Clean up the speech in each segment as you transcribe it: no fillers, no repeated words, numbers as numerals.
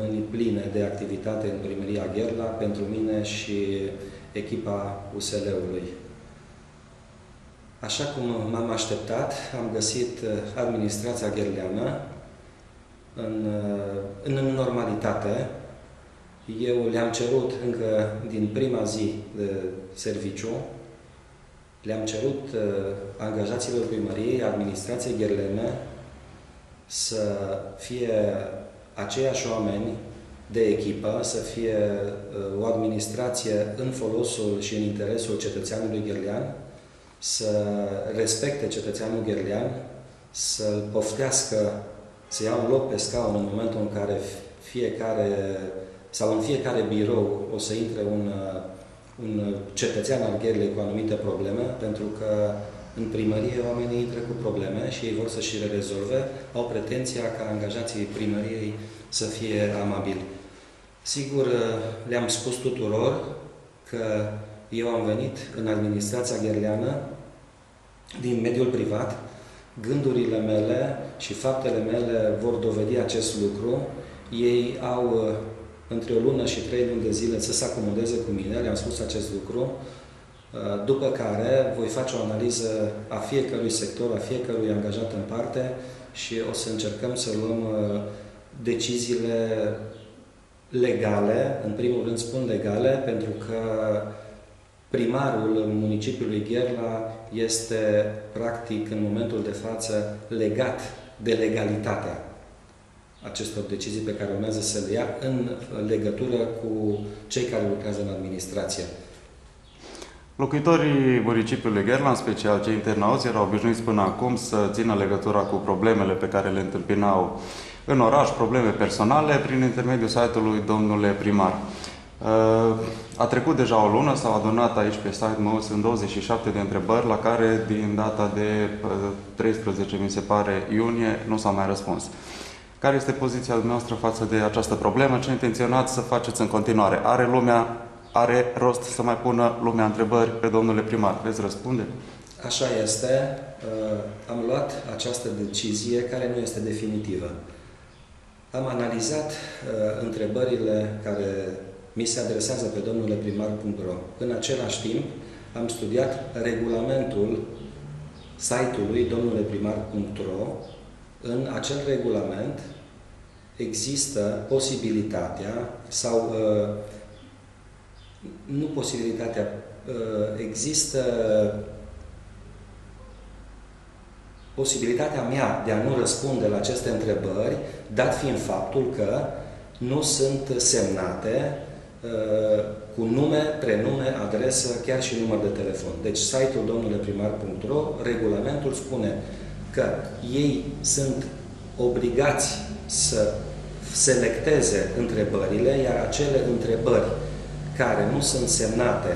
săptămâni pline de activitate în primăria Gherla pentru mine și echipa USL-ului. Așa cum m-am așteptat, am găsit administrația gherleană în normalitate. Eu le-am cerut încă din prima zi de serviciu, le-am cerut angajaților primăriei, administrației gherlene, să fie aceiași oameni de echipă, să fie o administrație în folosul și în interesul cetățeanului gherlean, să respecte cetățeanul gherlean, să-l poftească să ia un loc pe scaun în momentul în care în fiecare birou o să intre un cetățean al Gherlei cu anumite probleme, pentru că în primărie oamenii intră cu probleme și ei vor să și le rezolve, au pretenția ca angajații primăriei să fie amabili. Sigur, le-am spus tuturor că eu am venit în administrația gherleană din mediul privat, gândurile mele și faptele mele vor dovedi acest lucru. Ei au între o lună și 3 luni de zile să se acomodeze cu mine, le-am spus acest lucru, după care voi face o analiză a fiecărui sector, a fiecărui angajat în parte și o să încercăm să luăm deciziile legale, în primul rând spun legale, pentru că primarul municipiului Gherla este, practic, în momentul de față, legat de legalitatea acestor decizii pe care urmează să le ia în legătură cu cei care lucrează în administrație. Locuitorii municipiului Gherla, în special cei internauți, erau obișnuiți până acum să țină legătura cu problemele pe care le întâmpinau în oraș, probleme personale, prin intermediul site-ului domnule primar. A trecut deja o lună, s-au adunat aici pe site-ul meu, sunt 27 de întrebări, la care din data de 13, mi se pare, iunie, nu s-a mai răspuns. Care este poziția dumneavoastră față de această problemă? Ce intenționați să faceți în continuare? Are rost să mai pună lumea întrebări pe domnule primar? Veți răspunde? Așa este. Am luat această decizie care nu este definitivă. Am analizat întrebările care mi se adresează pe domnule primar.ro. În același timp, am studiat regulamentul site-ului domnuleprimar.ro. În acel regulament există posibilitatea sau nu posibilitatea, există posibilitatea mea de a nu răspunde la aceste întrebări, dat fiind faptul că nu sunt semnate cu nume, prenume, adresă, chiar și număr de telefon. Deci site-ul domnuleprimar.ro, regulamentul spune că ei sunt obligați să selecteze întrebările, iar acele întrebări care nu sunt semnate,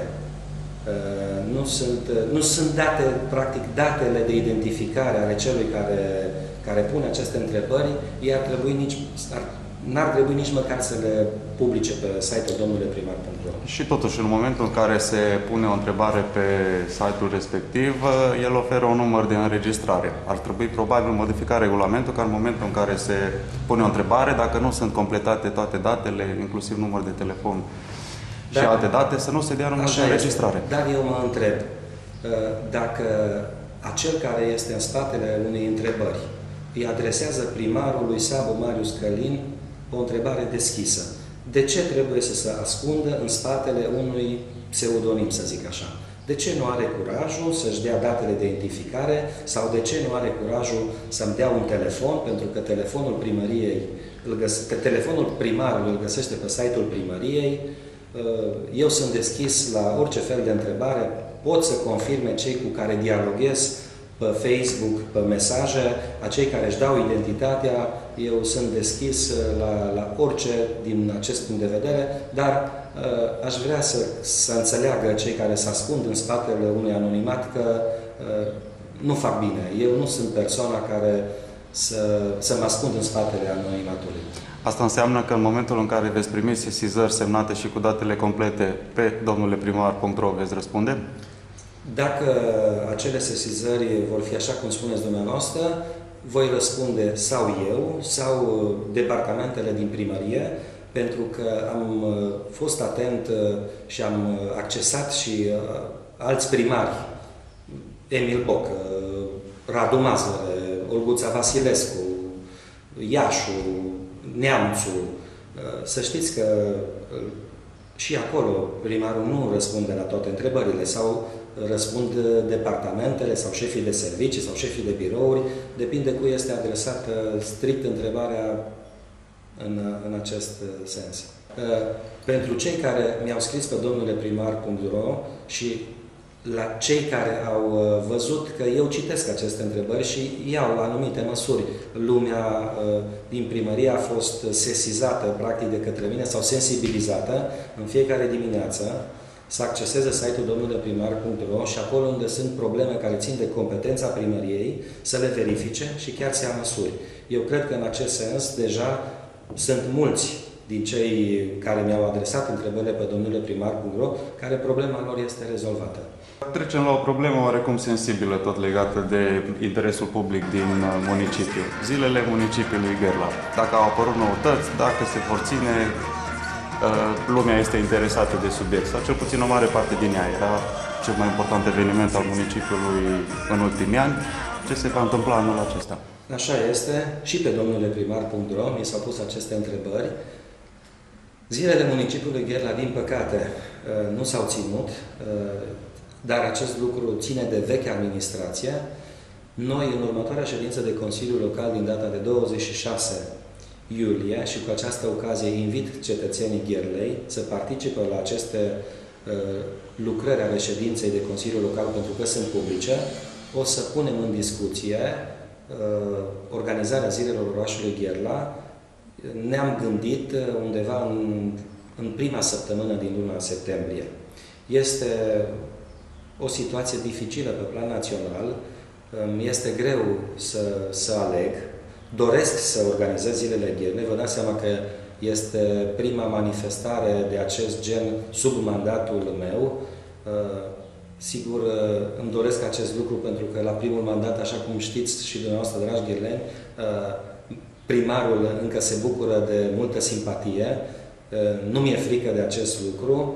nu sunt date, practic, datele de identificare ale celui care pune aceste întrebări, ei n-ar trebui nici măcar să le publice pe site-ul domnuleprimar.ro. Și totuși, în momentul în care se pune o întrebare pe site-ul respectiv, el oferă un număr de înregistrare. Ar trebui probabil modifica regulamentul ca în momentul în care se pune o întrebare, dacă nu sunt completate toate datele, inclusiv număr de telefon și alte date, să nu se dea număr de înregistrare. Dar eu mă întreb, dacă acel care este în spatele unei întrebări îi adresează primarului Sabu Marius Călin o întrebare deschisă, de ce trebuie să se ascundă în spatele unui pseudonim, să zic așa? De ce nu are curajul să-și dea datele de identificare sau de ce nu are curajul să-mi dea un telefon, pentru că telefonul primăriei, telefonul primarului îl găsește pe site-ul primăriei. Eu sunt deschis la orice fel de întrebare, pot să confirme cei cu care dialoghez pe Facebook, pe mesaje, acei care își dau identitatea, eu sunt deschis la orice din acest punct de vedere, dar aș vrea să înțeleagă cei care se ascund în spatele unui anonimat că nu fac bine. Eu nu sunt persoana care să mă ascund în spatele anonimatului. Asta înseamnă că în momentul în care veți primi sesizări semnate și cu datele complete pe domnuleprimar.ro veți răspunde? Dacă acele sesizări vor fi așa cum spuneți dumneavoastră, voi răspunde sau eu, sau departamentele din primărie, pentru că am fost atent și am accesat și alți primari, Emil Boc, Radu Mazăre, Olguța Vasilescu, Iașu, Neamțu. Să știți că și acolo primarul nu răspunde la toate întrebările, sau răspund departamentele, sau șefii de servicii, sau șefii de birouri. Depinde cui este adresată strict întrebarea în acest sens. Pentru cei care mi-au scris pe domnuleprimar.ro și la cei care au văzut că eu citesc aceste întrebări și iau anumite măsuri. Lumea din primărie a fost sesizată practic de către mine sau sensibilizată în fiecare dimineață să acceseze site-ul domnuleprimar.ro și acolo unde sunt probleme care țin de competența primăriei să le verifice și chiar să ia măsuri. Eu cred că în acest sens deja sunt mulți din cei care mi-au adresat întrebările pe domnuleprimar.ro care problema lor este rezolvată. Trecem la o problemă oarecum sensibilă, tot legată de interesul public din municipiu. Zilele municipiului Gherla. Dacă au apărut noutăți, dacă se vor ține, lumea este interesată de subiect, sau cel puțin o mare parte din ea. Era cel mai important eveniment al municipiului în ultimii ani. Ce se va întâmpla anul acesta? Așa este. Și pe domnuleprimar.ro mi s-au pus aceste întrebări. Zilele municipiului Gherla, din păcate, nu s-au ținut, dar acest lucru ține de vechea administrație. Noi, în următoarea ședință de Consiliu Local din data de 26 iulie, și cu această ocazie invit cetățenii Gherlei să participe la aceste lucrări ale ședinței de Consiliu Local, pentru că sunt publice, o să punem în discuție organizarea zilelor orașului Gherla. Ne-am gândit undeva în prima săptămână din luna septembrie. Este o situație dificilă pe plan național. Este greu să aleg. Doresc să organizez zilele Gherlei. Vă dați seama că este prima manifestare de acest gen sub mandatul meu. Sigur, îmi doresc acest lucru pentru că la primul mandat, așa cum știți și dumneavoastră, dragi gherleni, primarul încă se bucură de multă simpatie. Nu mi-e frică de acest lucru.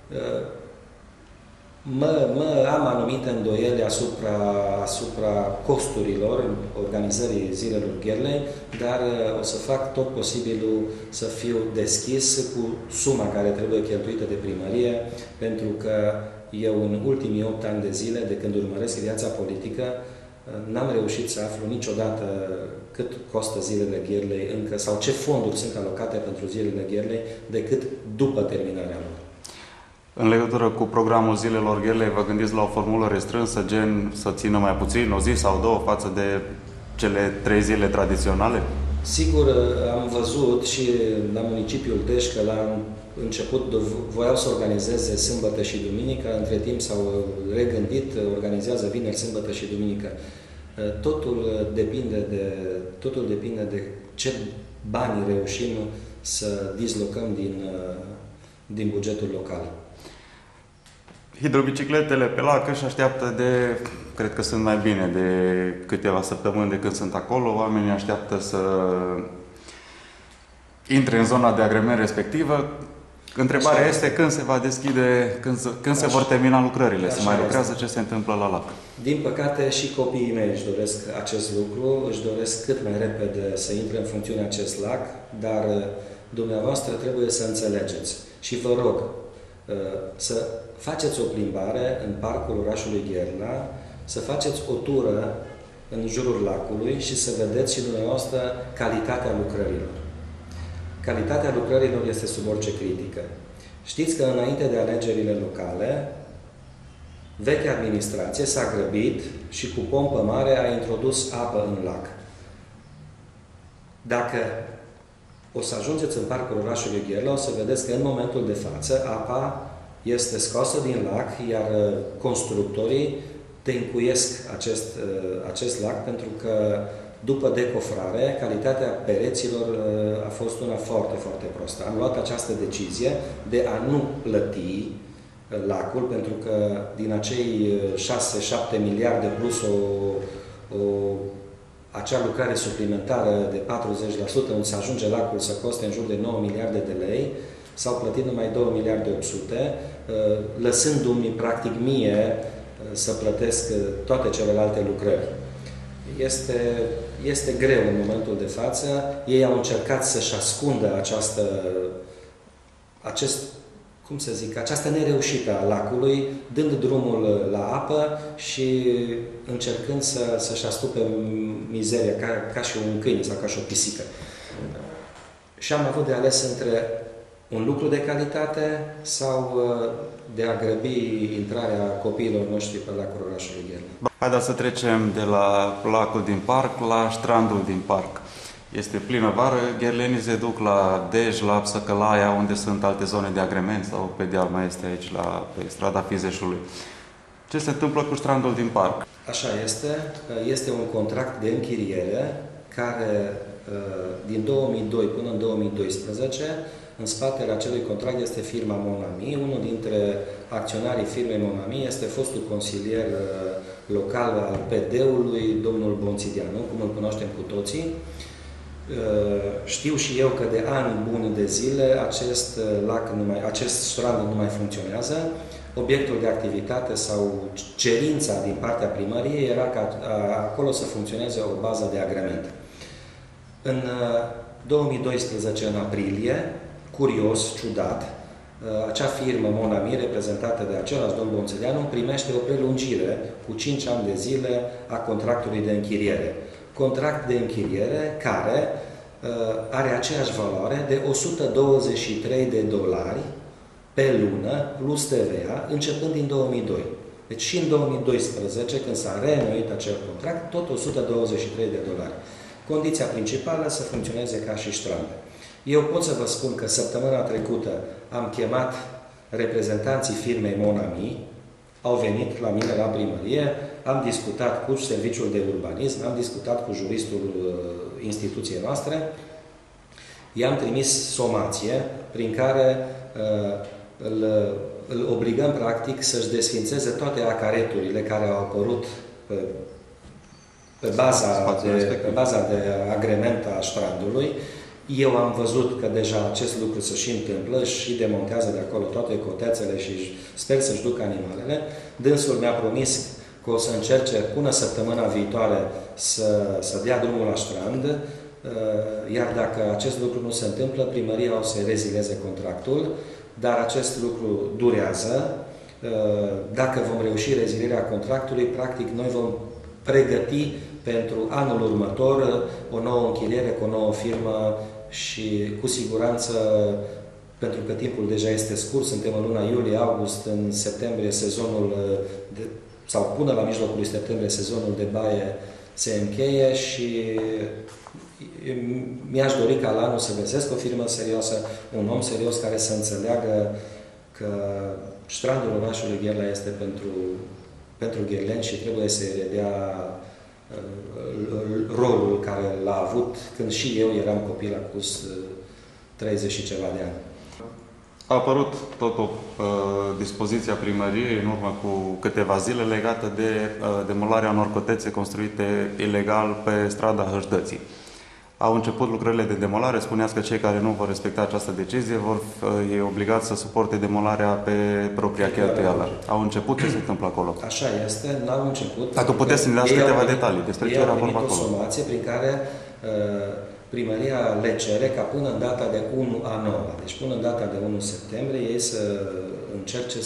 Am anumite îndoieli asupra costurilor organizării zilelor Gherlei, dar o să fac tot posibilul să fiu deschis cu suma care trebuie cheltuită de primărie, pentru că eu în ultimii 8 ani de zile, de când urmăresc viața politică, n-am reușit să aflu niciodată cât costă zilele Gherlei încă, sau ce fonduri sunt alocate pentru zilele Gherlei, decât după terminarea lor. În legătură cu programul zilelor Gherlei, vă gândiți la o formulă restrânsă, gen să țină mai puțin, o zi sau două, față de cele 3 zile tradiționale? Sigur, am văzut și la municipiul Deș că la început voiau să organizeze sâmbătă și duminică, între timp s-au regândit, organizează vineri, sâmbătă și duminică. Totul depinde de ce bani reușim să dislocăm din bugetul local. Hidrobicicletele pe lac își așteaptă cred că sunt mai bine de câteva săptămâni de când sunt acolo. Oamenii așteaptă să intre în zona de agrement respectivă. Întrebarea este când se va deschide, când se vor termina lucrările, se mai lucrează, ce se întâmplă la lac. Din păcate și copiii mei își doresc acest lucru, își doresc cât mai repede să intre în funcțiune acest lac, dar dumneavoastră trebuie să înțelegeți și vă rog să faceți o plimbare în parcul orașului Gherla, să faceți o tură în jurul lacului și să vedeți și dumneavoastră calitatea lucrărilor. Calitatea lucrărilor este sub orice critică. Știți că înainte de alegerile locale, vechea administrație s-a grăbit și cu pompă mare a introdus apă în lac. Dacă o să ajungeți în parcul orașului Gherla, o să vedeți că în momentul de față apa este scoasă din lac, iar constructorii tencuiesc acest lac, pentru că după decofrare, calitatea pereților a fost una foarte, foarte prostă. Am luat această decizie de a nu plăti lacul, pentru că din acei 6-7 miliarde plus o acea lucrare suplimentară de 40%, unde se ajunge lacul să coste în jur de 9 miliarde de lei, s-au plătit numai 2 miliarde 800, lăsându-mi practic mie să plătesc toate celelalte lucrări. Este greu în momentul de față. Ei au încercat să-și ascundă această nereușită a lacului, dând drumul la apă și încercând să-și astupe mizeria, ca și un câine sau ca și o pisică. Și am avut de ales între un lucru de calitate sau de a grăbi intrarea copiilor noștri pe lacul orașului Gherlen. Haideți să trecem de la lacul din parc la strandul din parc. Este plină vară, gherlenii se duc la Dej, la Săcălaia, unde sunt alte zone de agrement, sau pe deal mai este aici, pe strada Fizeșului. Ce se întâmplă cu strandul din parc? Așa este. Este un contract de închiriere care din 2002 până în 2012, în spatele acelui contract este firma Monami. Unul dintre acționarii firmei Monami este fostul consilier local al PD-ului, domnul Bonțidianu, cum îl cunoaștem cu toții. Știu și eu că de ani buni de zile acest strand nu mai funcționează. Obiectul de activitate sau cerința din partea primăriei era ca acolo să funcționeze o bază de agrement. În 2012, în aprilie, curios, ciudat, acea firmă Monami, reprezentată de același domn Bonțeleanu, primește o prelungire cu 5 ani de zile a contractului de închiriere. Contract de închiriere care are aceeași valoare de $123 pe lună, plus TVA, începând din 2002. Deci și în 2012, când s-a reînnoit acel contract, tot $123. Condiția principală să funcționeze ca și strand. Eu pot să vă spun că săptămâna trecută am chemat reprezentanții firmei Monami, au venit la mine la primărie, am discutat cu serviciul de urbanism, am discutat cu juristul instituției noastre, i-am trimis somație prin care îl obligăm practic să-și desfințeze toate acareturile care au apărut pe baza de agrement a strandului. Eu am văzut că deja acest lucru se și întâmplă și demontează de acolo toate cotețele și sper să-și ducă animalele. Dânsul mi-a promis că o să încerce până săptămâna viitoare să dea drumul la strand, iar dacă acest lucru nu se întâmplă, primăria o să rezileze contractul, dar acest lucru durează. Dacă vom reuși rezilierea contractului, practic noi vom pregăti pentru anul următor o nouă închiriere cu o nouă firmă și cu siguranță, pentru că timpul deja este scurs, suntem în luna iulie-august, în septembrie sezonul, sau până la mijlocul lui septembrie sezonul de baie se încheie și mi-aș dori ca la anul să găsesc o firmă serioasă, un om serios care să înțeleagă că strandul orașului Gherla este pentru gherleni și trebuie să-i redea rolul care l-a avut când și eu eram copil acus 30 și ceva de ani. A apărut tot o dispoziție a primăriei în urmă cu câteva zile legată de demolarea unor cotețe construite ilegal pe strada Hășdății. Au început lucrările de demolare, spuneați că cei care nu vor respecta această decizie vor fi obligați să suporte demolarea pe propria cheltuială. Au început? Ce se întâmplă acolo? Așa este, n-au început. Dacă puteți să ne dați câteva detalii despre ce era vorba acolo. Ei au o somație prin care primăria le cere ca până în data de 1/9, deci până în data de 1 septembrie, ei să încerce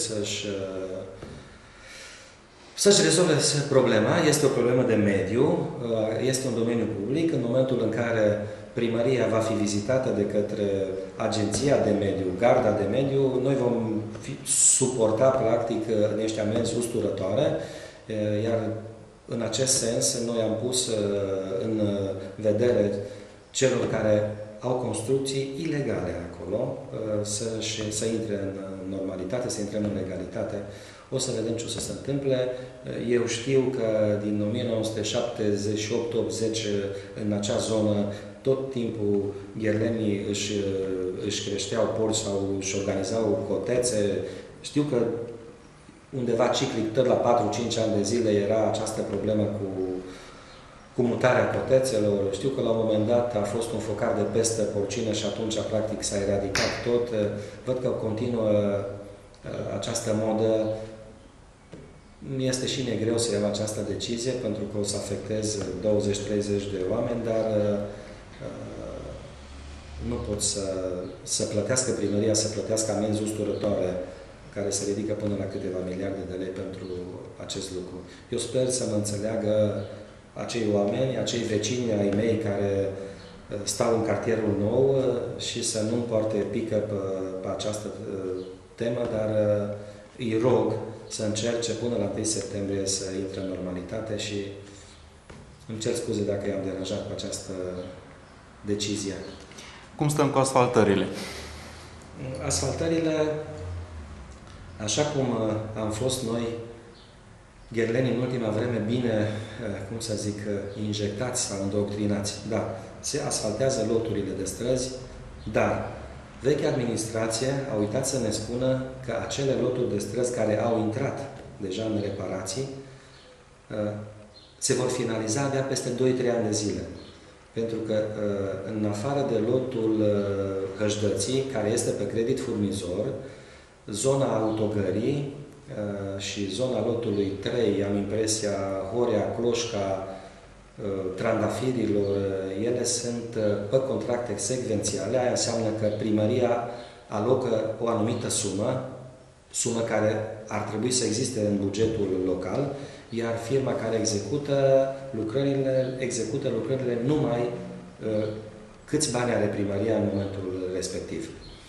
să-și rezolve problema. Este o problemă de mediu, este un domeniu public. În momentul în care primăria va fi vizitată de către Agenția de Mediu, Garda de Mediu, noi vom suporta practic niște amenzi usturătoare, iar în acest sens noi am pus în vedere celor care au construcții ilegale acolo să intre în normalitate, să intre în legalitate. O să vedem ce o să se întâmple. Eu știu că din 1978-80 în acea zonă tot timpul gherlenii își creșteau porci sau își organizau cotețe. Știu că undeva ciclic, tot la 4-5 ani de zile, era această problemă cu mutarea cotețelor. Știu că la un moment dat a fost un focar de pestă porcină și atunci, practic, s-a eradicat tot. Văd că continuă această modă. Mi-este și mie greu să iau această decizie, pentru că o să afectez 20-30 de oameni, dar nu pot să plătească primăria, să plătească amenzi usturătoare, care se ridică până la câteva miliarde de lei pentru acest lucru. Eu sper să mă înțeleagă acei oameni, acei vecini ai mei care stau în cartierul nou și să nu-mi poarte pică pe această temă, dar îi rog să încerce până la 1 septembrie să intre în normalitate și îmi cer scuze dacă i-am deranjat cu această decizie. Cum stăm cu asfaltările? Asfaltările, așa cum am fost noi, gherleni, în ultima vreme, bine, cum să zic, injectați sau îndoctrinați. Da, se asfaltează loturile de străzi, dar vechea administrație a uitat să ne spună că acele loturi de străzi care au intrat deja în reparații se vor finaliza abia peste 2-3 ani de zile. Pentru că în afară de lotul Hășdății, care este pe credit furnizor, zona autogării și zona lotului 3, am impresia, Horea, Cloșca, Trandafirilor, ele sunt pe contracte secvențiale. Aia înseamnă că primăria alocă o anumită sumă care ar trebui să existe în bugetul local, iar firma care execută lucrările numai câți bani are primăria în momentul respectiv.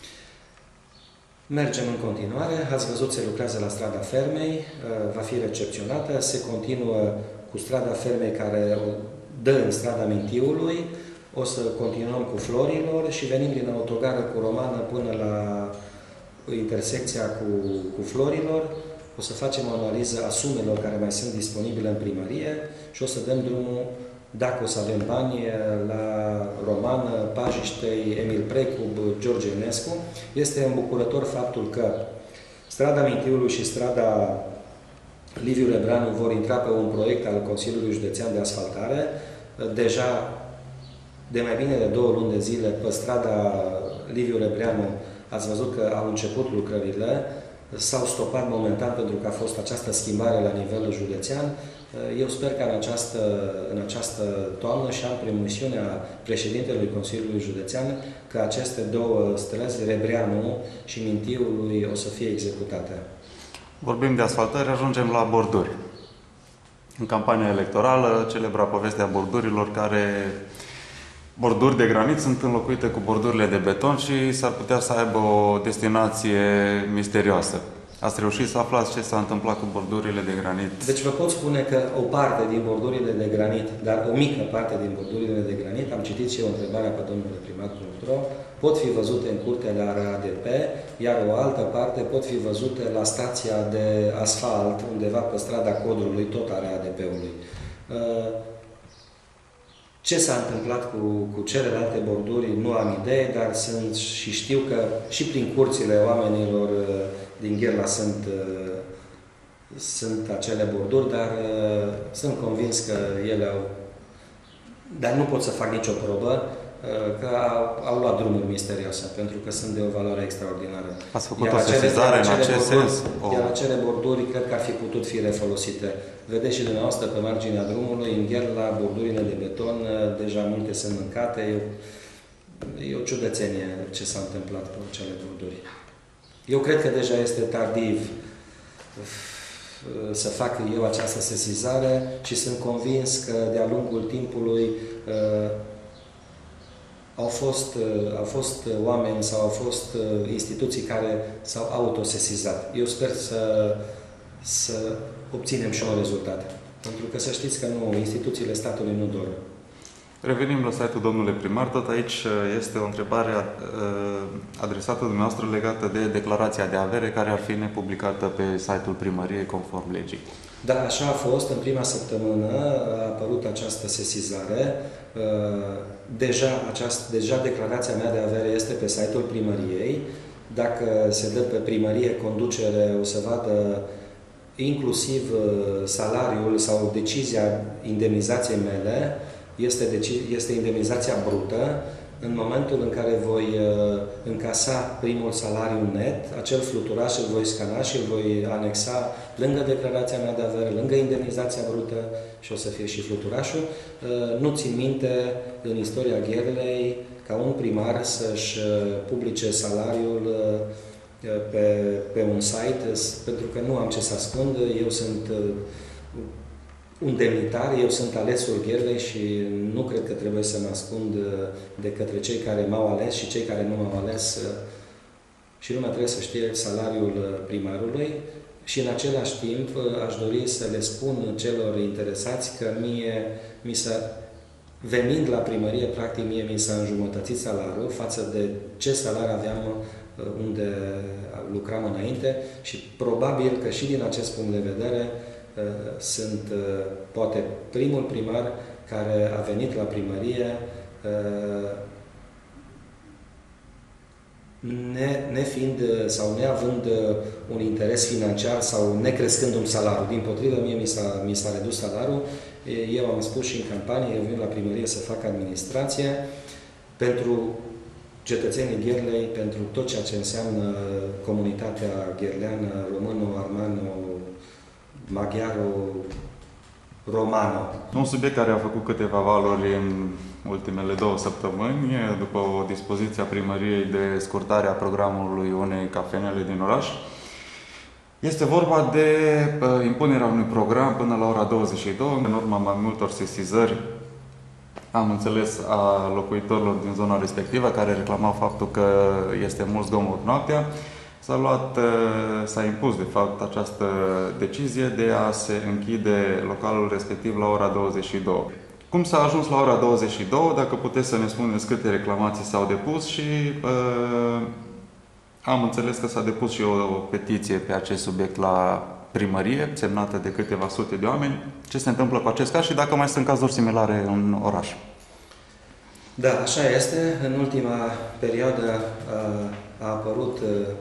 Mergem în continuare. Ați văzut, se lucrează la strada Fermei, va fi recepționată, se continuă cu strada Fermei care dă în strada Mintiului, o să continuăm cu Florilor și venim din autogară cu Romană până la intersecția cu Florilor. O să facem o analiză a sumelor care mai sunt disponibile în primărie și o să dăm drumul, dacă o să avem bani, la Romană, Pajiștei, Emil Precub, George Enescu. Este îmbucurător faptul că strada Mintiului și strada Liviu Rebreanu vor intra pe un proiect al Consiliului Județean de Asfaltare. Deja de mai bine de 2 luni de zile pe strada Liviu Rebreanu ați văzut că au început lucrările. S-au stopat momentan pentru că a fost această schimbare la nivel județean. Eu sper că în această toamnă și am promisiunea președintelui Consiliului Județean că aceste 2 străzi, Rebreanu și Mintiului, o să fie executate. Vorbim de asfaltări, ajungem la borduri. În campania electorală, celebra povestea bordurilor, borduri de granit sunt înlocuite cu bordurile de beton și s-ar putea să aibă o destinație misterioasă. Ați reușit să aflați ce s-a întâmplat cu bordurile de granit? Deci vă pot spune că o parte din bordurile de granit, dar o mică parte din bordurile de granit, am citit și eu întrebarea pe domnul primar.ro, pot fi văzute în curtea la RADP, iar o altă parte pot fi văzute la stația de asfalt, undeva pe strada Codrului, tot a RADP-ului. Ce s-a întâmplat cu celelalte borduri, nu am idee, dar știu că și prin curțile oamenilor din Gherla sunt acele borduri, dar sunt convins că ele au... Dar nu pot să fac nicio probă că au luat drumuri misterioase, pentru că sunt de o valoare extraordinară. Ați făcut o sesizare în acest sens? Iar acele borduri cred că ar fi putut fi refolosite. Vedeți și dumneavoastră pe marginea drumului, în Gherla, bordurile de beton, deja multe sunt mâncate. E o ciudățenie ce s-a întâmplat cu acele borduri. Eu cred că deja este tardiv să fac eu această sesizare și sunt convins că de-a lungul timpului au fost oameni sau au fost instituții care s-au autosesizat. Eu sper să obținem și un rezultat. Pentru că să știți că nu, instituțiile statului nu dorm. Revenim la site-ul domnule primar. Tot aici este o întrebare adresată dumneavoastră legată de declarația de avere care ar fi nepublicată pe site-ul primăriei conform legii. Da, așa a fost. În prima săptămână a apărut această sesizare. Deja declarația mea de avere este pe site-ul primăriei. Dacă se dă pe primărie conducere, o să vadă inclusiv salariul sau decizia indemnizației mele este indemnizația brută. În momentul în care voi încasa primul salariu net, acel fluturaș îl voi scana și îl voi anexa lângă declarația mea de avere, lângă indemnizația brută și o să fie și fluturașul. Nu țin minte în istoria Gherlei ca un primar să-și publice salariul pe un site, pentru că nu am ce să ascund. Eu sunt un demnitar, eu sunt alesul Gherlei și nu cred că trebuie să mă ascund de către cei care m-au ales și cei care nu m-au ales. Și lumea trebuie să știe salariul primarului și în același timp aș dori să le spun celor interesați că venind la primărie, practic mie mi s-a înjumătățit salariul față de ce salariu aveam unde lucram înainte și probabil că și din acest punct de vedere sunt poate primul primar care a venit la primărie nefiind sau neavând un interes financiar sau necrescându-mi salariul. Dimpotrivă, mie mi s-a redus salariul. Eu am spus și în campanie, eu vin la primărie să fac administrație pentru cetățenii Gherlei, pentru tot ceea ce înseamnă comunitatea gherleană, româno-armano, maghiaro-romano. Un subiect care a făcut câteva valori în ultimele 2 săptămâni, după o dispoziție a primăriei de scurtare a programului unei cafenele din oraș. Este vorba de impunerea unui program până la ora 22, în urma mai multor sesizări, am înțeles, a locuitorilor din zona respectivă, care reclamau faptul că este mult zgomot noaptea. S-a impus, de fapt, această decizie de a se închide localul respectiv la ora 22. Cum s-a ajuns la ora 22? Dacă puteți să ne spuneți câte reclamații s-au depus și am înțeles că s-a depus și o petiție pe acest subiect la primărie, semnată de câteva sute de oameni. Ce se întâmplă cu acest caz și dacă mai sunt cazuri similare în oraș? Da, așa este. În ultima perioadă a apărut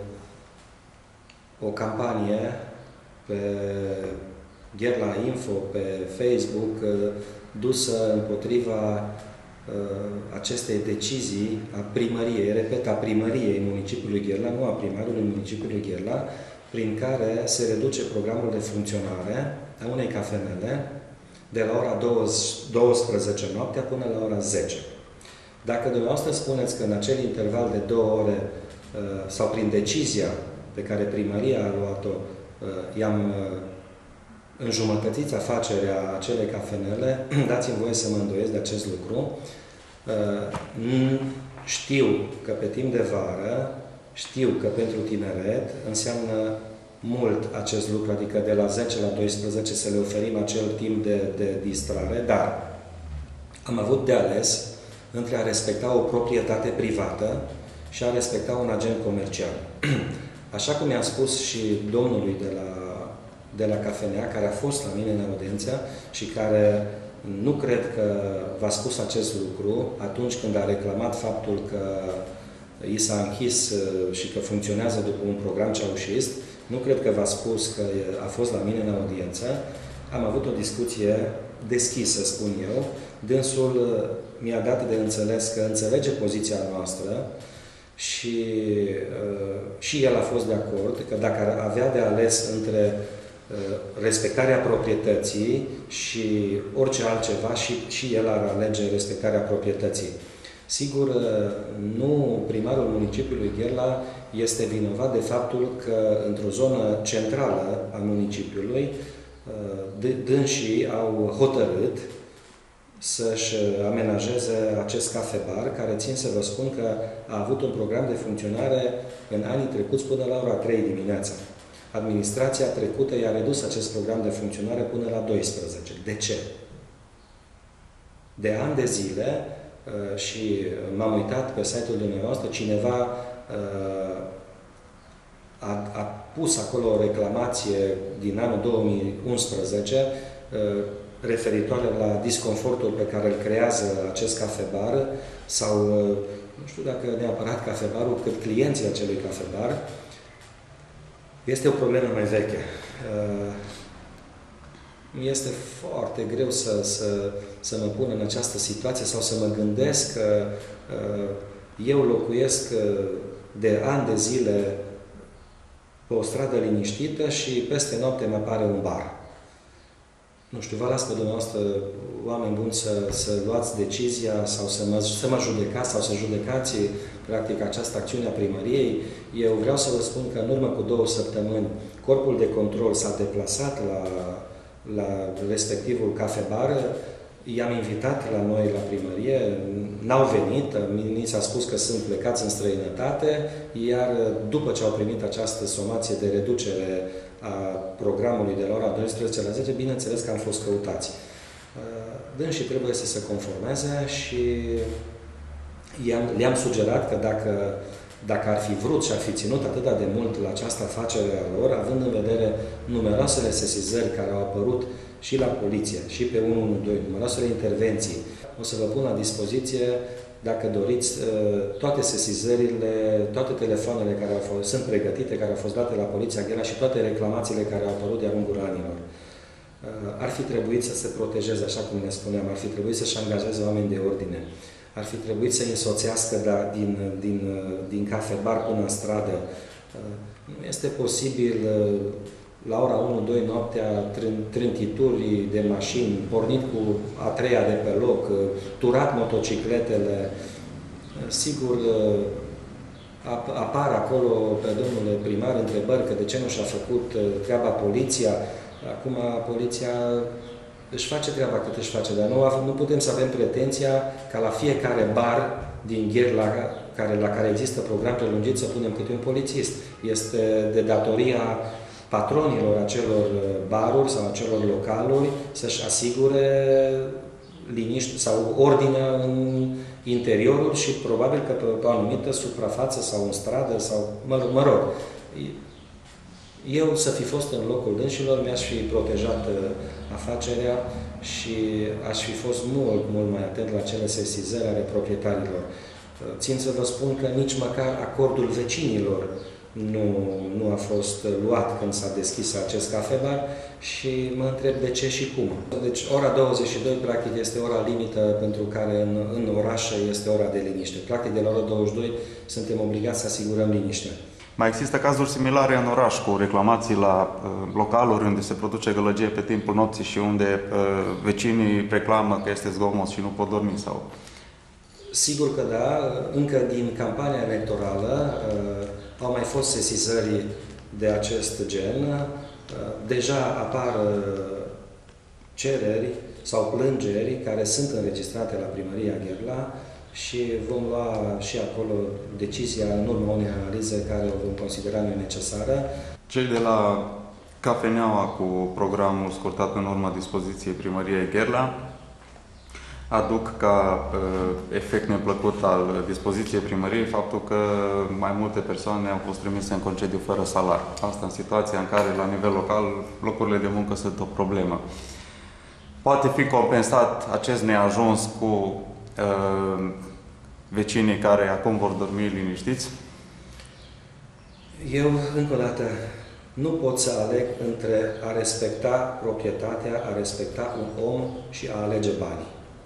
o campanie pe Gherla Info, pe Facebook, dusă împotriva acestei decizii a primăriei, repet, a primăriei municipiului Gherla, nu a primarului municipiului Gherla, prin care se reduce programul de funcționare a unei cafenele de la ora 12 noaptea până la ora 10. Dacă dumneavoastră spuneți că în acel interval de 2 ore sau prin decizia pe care primăria a luat-o, i-am înjumătățit afacerea acelei cafenele, dați-mi voie să mă îndoiesc de acest lucru. Știu că pe timp de vară, știu că pentru tineret înseamnă mult acest lucru, adică de la 10 la 12 să le oferim acel timp de distrare, dar am avut de ales între a respecta o proprietate privată și a respecta un agent comercial. Așa cum i-am spus și domnului de la cafenea, care a fost la mine în audiență și care nu cred că v-a spus acest lucru atunci când a reclamat faptul că i s-a închis și că funcționează după un program ceaușist, nu cred că v-a spus că a fost la mine în audiență. Am avut o discuție deschisă, spun eu. Dânsul mi-a dat de înțeles că înțelege poziția noastră și el a fost de acord că dacă ar avea de ales între respectarea proprietății și orice altceva, și el ar alege respectarea proprietății. Sigur, nu primarul municipiului Gherla este vinovat de faptul că într-o zonă centrală a municipiului dânsii au hotărât să-și amenajeze acest cafe-bar, care țin să vă spun că a avut un program de funcționare în anii trecuți până la ora 3 dimineața. Administrația trecută i-a redus acest program de funcționare până la 12. De ce? De ani de zile, și m-am uitat pe site-ul dumneavoastră, cineva a pus acolo o reclamație din anul 2011 referitoare la disconfortul pe care îl creează acest cafebar sau, nu știu dacă neapărat cafebarul, cât clienții acelui cafebar. Este o problemă mai veche. Este foarte greu să mă pun în această situație sau să mă gândesc că eu locuiesc de ani de zile pe o stradă liniștită și peste noapte mi apare un bar. Nu știu, vă las pe dumneavoastră, oameni buni, să luați decizia sau să mă judecați sau să judecați practic această acțiune a primăriei. Eu vreau să vă spun că în urmă cu 2 săptămâni corpul de control s-a deplasat la respectivul cafe-bar. I-am invitat la noi la primărie, n-au venit, mi s-a spus că sunt plecați în străinătate, iar după ce au primit această somație de reducere a programului de la ora 12 la 10, bineînțeles că am fost căutați. Dânsii trebuie să se conformeze și le-am sugerat că dacă ar fi vrut și ar fi ținut atât de mult la această afacere a lor, având în vedere numeroasele sesizări care au apărut și la poliție, și pe 112, numeroasele intervenții, o să vă pun la dispoziție, dacă doriți, toate sesizările, toate telefoanele care sunt pregătite, care au fost date la Poliția Gherla și toate reclamațiile care au apărut de-a lungul anilor. Ar fi trebuit să se protejeze, așa cum ne spuneam, ar fi trebuit să-și angajeze oameni de ordine, ar fi trebuit să însoțească din cafe-bar până în stradă. Nu este posibil la ora 1-2 noaptea trântituri de mașini, pornit cu a treia de pe loc, turat motocicletele. Sigur, apar acolo pe domnule primar întrebări că de ce nu și-a făcut treaba poliția. Acum poliția își face treaba cât își face, dar nu putem să avem pretenția ca la fiecare bar din Gherla la care există program prelungit să punem câte un polițist. Este de datoria patronilor acelor baruri sau acelor localuri să-și asigure liniște sau ordine în interiorul și probabil că pe o anumită suprafață sau în stradă sau, mă rog, eu să fi fost în locul dânșilor, mi-aș fi protejat afacerea și aș fi fost mult, mult mai atent la cele sesizări ale proprietarilor. Țin să vă spun că nici măcar acordul vecinilor nu a fost luat când s-a deschis acest cafebar și mă întreb de ce și cum. Deci ora 22 practic este ora limită pentru care în oraș este ora de liniște. Practic de la ora 22 suntem obligați să asigurăm liniștea. Mai există cazuri similare în oraș cu reclamații la localuri unde se produce gălăgie pe timpul nopții și unde vecinii reclamă că este zgomot și nu pot dormi sau... Sigur că da. Încă din campania electorală au mai fost sesizări de acest gen. Deja apar cereri sau plângeri care sunt înregistrate la Primăria Gherla și vom lua și acolo decizia în urma unei analize care o vom considera noi necesară. Cei de la Cafeneaua cu programul scurtat în urma dispoziției Primăriei Gherla aduc ca efect neplăcut al dispoziției primăriei faptul că mai multe persoane au fost trimise în concediu fără salariu. Asta în situația în care, la nivel local, locurile de muncă sunt o problemă. Poate fi compensat acest neajuns cu vecinii care acum vor dormi liniștiți? Eu, încă o dată, nu pot să aleg între a respecta proprietatea, a respecta un om și a alege banii.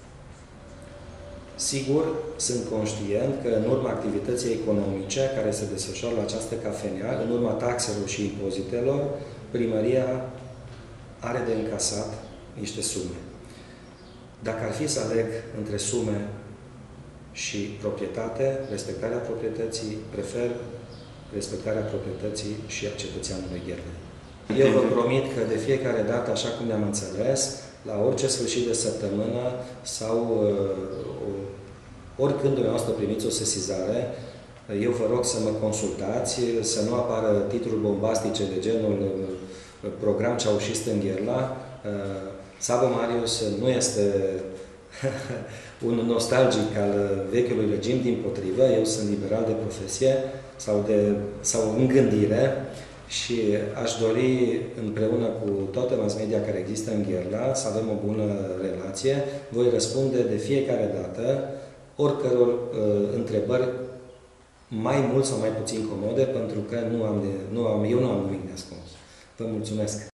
Sigur, sunt conștient că în urma activității economice care se desfășoară la această cafenea, în urma taxelor și impozitelor, primăria are de încasat niște sume. Dacă ar fi să aleg între sume și proprietate, respectarea proprietății, prefer respectarea proprietății și a cetățeanului Gherlei. Eu vă promit că de fiecare dată, așa cum ne-am înțeles, la orice sfârșit de săptămână sau oricând dumneavoastră primiți o sesizare, eu vă rog să mă consultați, să nu apară titluri bombastice de genul program ceaușist în Gherla. Sabo Marius nu este un nostalgic al vechiului regim, dimpotrivă, eu sunt liberal de profesie sau în gândire și aș dori împreună cu toată mass media care există în Gherla să avem o bună relație. Voi răspunde de fiecare dată oricăror întrebări mai mult sau mai puțin comode, pentru că eu nu am nimic de ascuns. Vă mulțumesc!